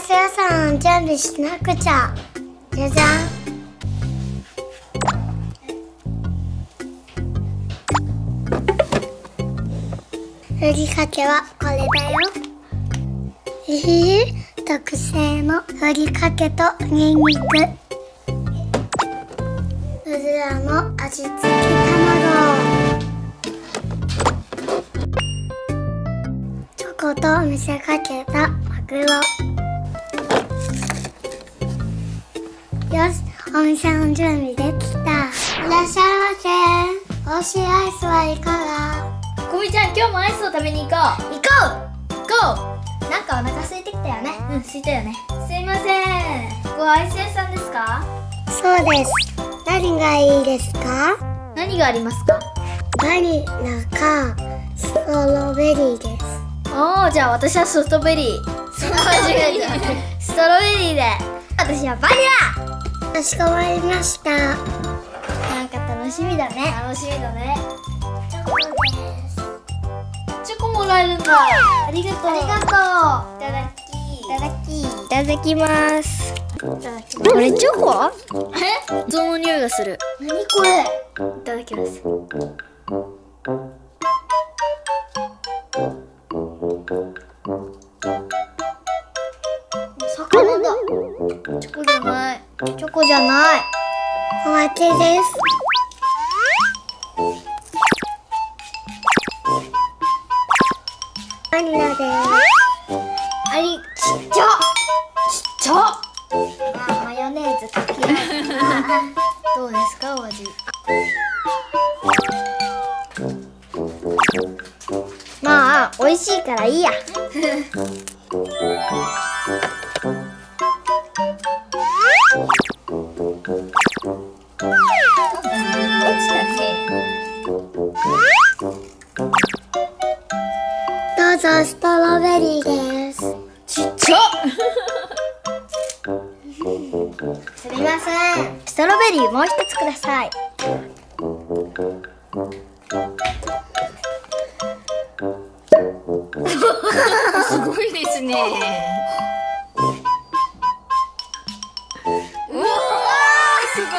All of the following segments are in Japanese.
ス屋さん準備しなくちゃ。じゃじゃん。ふりかけはこれだよ。特製のふりかけとにんにく、うずらの味付き卵、チョコと見せかけたマグロ。よし、お店の準備できた。いらっしゃいませ。美味しいアイスはいかが？ こみちゃん、今日もアイスを食べに行こう。行こう。なんかお腹空いてきたよね。うん、空いたよね。すいません。ここアイス屋さんですか？ そうです。何がいいですか？ 何がありますか？ バニラかストロベリーです。 おー、じゃあ私はソフトベリー。間違えた。ストロベリーで。私はバニラ。 かしこまりました。 なんか楽しみだね。楽しみだね。 チョコです。 チョコもらえるんだ。ありがとう。ありがとう。いただき。いただき。いただきます。これチョコ？え？ゾウの匂いがする。何これ？いただきます。魚だ。チョコじゃない。チョコじゃない。 お待ちです。バニラです。 ちっちゃ。ちっちゃ。マヨネーズかけようかな。どうですか、お味。まあ、美味しいからいいや。 どうぞストロベリーです。 ちっちゃ。すみません。ストロベリーもう一つください。 すごいですね。うわー、す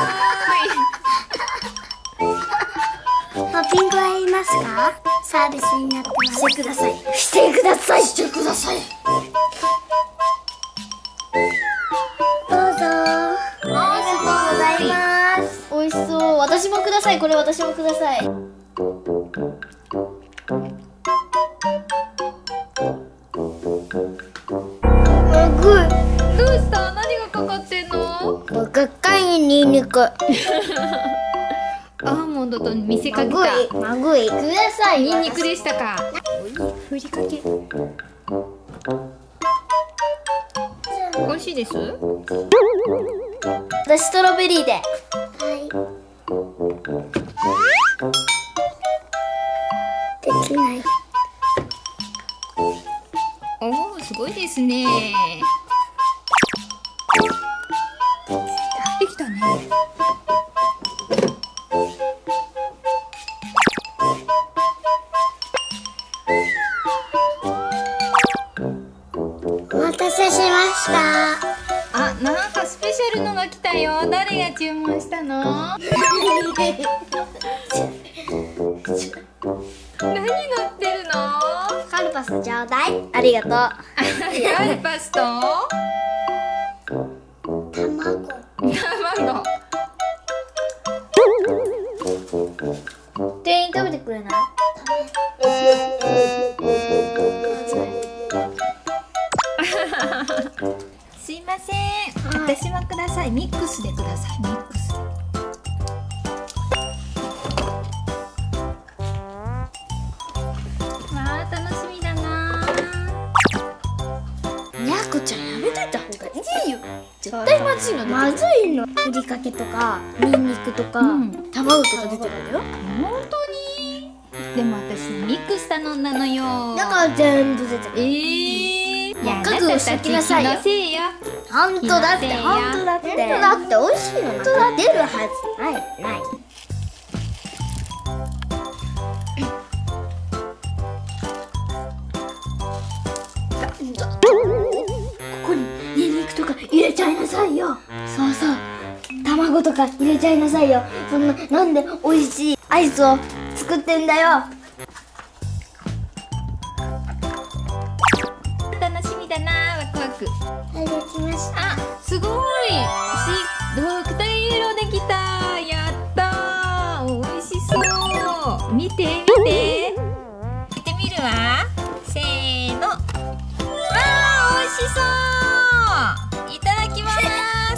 トッピングはいりますか？サービスになってます。 してください。してください。してください。 どうぞ。 ありがとうございます。美味しそう。私もください。これ私もください。 どうした？何がかかってんの？ がっかりにんにく。 アーモンドと見せかけた。 まぐい。ください。 ニンニクでしたか。ふりかけ。美味しいです。 私ストロベリーで。 はい。できない。 おお、すごいですね。できたね。 お待たせしました。 あ、なんかスペシャルのが来たよ。誰が注文したの？何乗ってるの？ カルパスちょうだい。ありがとう。 カルパスと卵。 卵。 店員食べてくれない？ すいません。私もください。ミックスでください。ミックスで。わあ、楽しみだな。 にゃこちゃんやめといた方がいいよ。絶対まずいの。まずいの。ふりかけとかニンニクとか、卵とか出てるよ。 本当に？でも私ミックス頼んだのよ。 だから全部出てる。 いや、 覚悟しときなさいよ。 気のせいよ。 本当だって。本当だって。本当だって。美味しいのなんか出るはずないない。ここにさいよ。そうそう、卵とか入れちゃいなさいよ。そんな、なんで美味しいアイスを作ってんだよ。 楽しみだな、ワクワク。 はい、できました。 あ、すごい。ドクターイエローできた。やったー。美味しそう。見て見て。見てみるわ。せーの。あー、美味しそう。いただきます。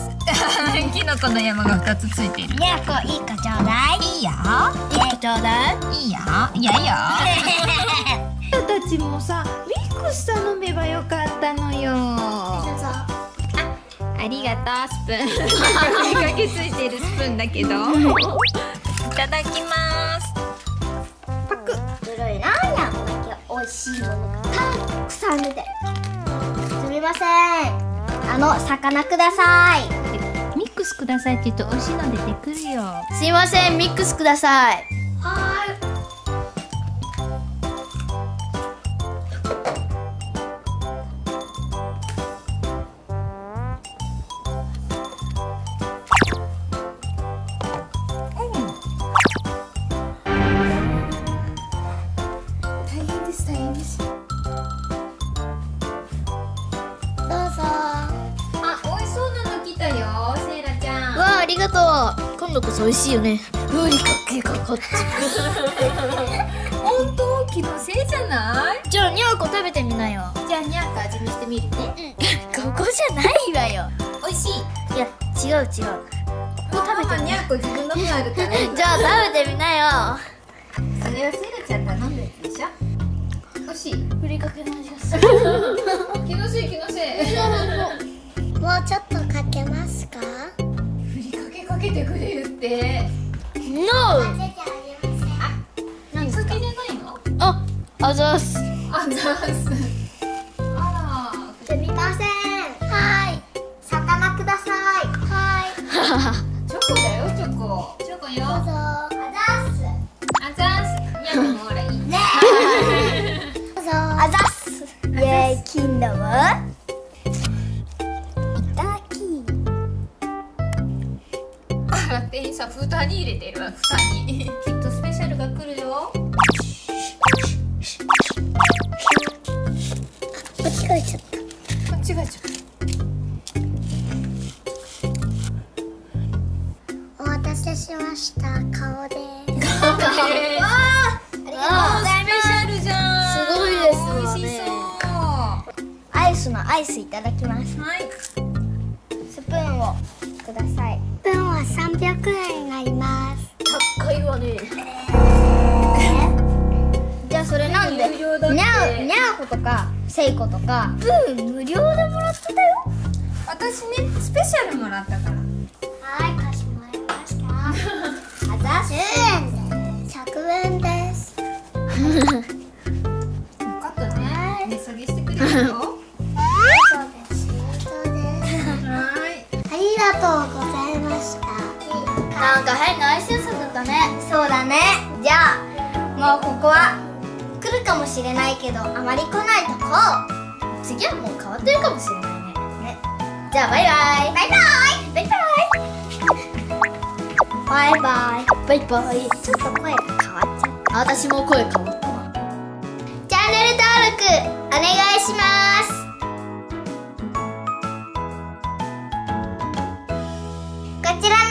キノコの山が2つついてる。 にゃこ、いいかちょうだい。 いいよ。 いいかちょうだい。 いいよ。いやいや。たちもさ、ミックス頼めばよかったのよ。 どうぞ。 ありがとう、スプーン。ふりかけついてるスプーンだけど。いただきます。パク。 ずるいな、にゃんこだけ美味しいものがたくさん出て。すみません。魚ください。 ミックスくださいって言うと美味しいの出てくるよ。 すいません、ミックスください。 はーい。大変です、大変です。どうぞ。 あ、美味しそうなの来たよ、セイラちゃん。 わあ、ありがとう。今度こそ美味しいよね。ふりかけがこっち。 本当、気のせいじゃない？ じゃあ、にゃんこ食べてみなよ。 じゃあ、にゃんか味見してみるね。 ここじゃないわよ。 美味しい。 いや、違う違う。ここ食べてみにゃんこ自分の分あるから。 じゃあ、食べてみなよ。 それはセイラちゃん頼んだやつでしょ。美味しい。 ふりかけの味がする。 気のせい、気のせい。 もうちょっとかけますか？ ふりかけかけてくれるって。 No! かけてあげません。 何ふりかけじゃないの？ あ、あざーす。 あざーす。あすみません。はい。魚ください。はい。 はら、チョコだよ、チョコ。チョコよ。 どうぞ。あざっす。 あざーす。にゃんこもほらいい。 ね。どうぞ。 あざっす。イェーイ、キンダム。いただき。 あら、店員さん蓋に入れてるわ、蓋に。きっとスペシャルが来るよ。 間違えちゃった。 間違えちゃっお待たせしました。顔でた。 す。 ありがとうございます。 スペシャルじゃん。 すごいですわね美味しそう。はアイスのアイスいただきます。 い。 スプーンをください。 分は300円になります。 高いわね。じゃあそれなんで？ 有料だってにゃーことかせいことかプーン無料でもらってたよ。 私ね、スペシャルもらったから。 はい、かしこまりました。 あざっす。 100円です。 よかったね。値下げしてくれるよ。 そうです。そうです。 はい。 ありがとうございました。 なんか変なアイス屋さんだったね。そうだね。じゃあもうここは来るかもしれないけどあまり来ないとこ。次はもう変わってるかもしれないね。じゃあバイバイ。バイバイ。バイバイ。バイバイ。バイバイ。ちょっと声が変わっちゃった。私も声変わったわ。チャンネル登録お願いします。こちらの